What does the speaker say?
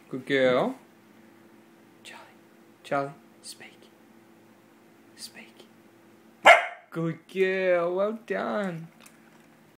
Good girl. Charlie, speak. Speak. Good girl, well done.